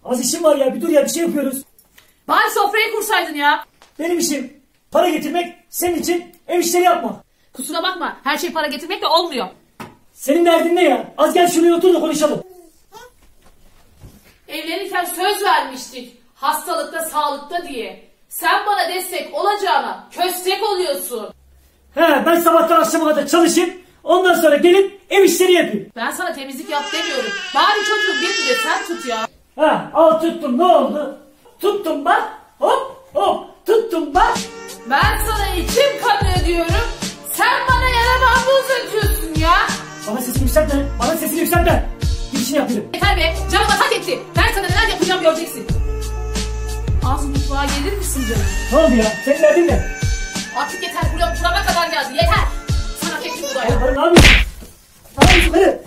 Az işim var ya, bir dur ya, bir şey yapıyoruz. Bari sofrayı kursaydın ya. Benim işim para getirmek, senin için ev işleri yapmak. Kusura bakma, her şey para getirmekle olmuyor. Senin derdin ne ya? Az gel şuraya otur da konuşalım. Evlenirken söz vermiştik. Hastalıkta, sağlıkta diye. Sen bana destek olacağına köstek oluyorsun. He, ben sabahtan akşama kadar çalışayım, ondan sonra gelip ev işleri yapayım. Ben sana temizlik yap demiyorum. Bari çocuğun birini de sen tut ya. Ha, al tuttum, ne oldu? Tuttum bak, hop hop, tuttum bak. Ben sana içim kanıyor diyorum. Sen bana yaramağımı uzatıyorsun ya. Bana sesini yükseltme, bana sesini yükseltme. Bir işini yapayım. Yeter be, canıma tak etti. Ben sana neler yapacağım göreceksin. Az mutfağa gelir misin canım? Ne oldu ya? Senin derdin ne? Artık yeter, burama kadar geldi, yeter. Sana tek bir bu da ya. Karı ne yapıyorsun? Ne yapıyorsun karı?